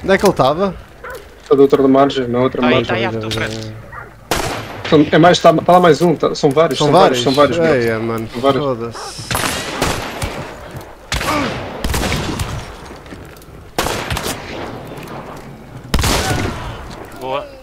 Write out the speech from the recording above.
Onde é que ele estava? Está da outra margem, na outra margem. Tá aí à tua frente. É mais, está lá mais um, são vários, São vários? são vários. Eia, mano, São vários. foda-se. Boa.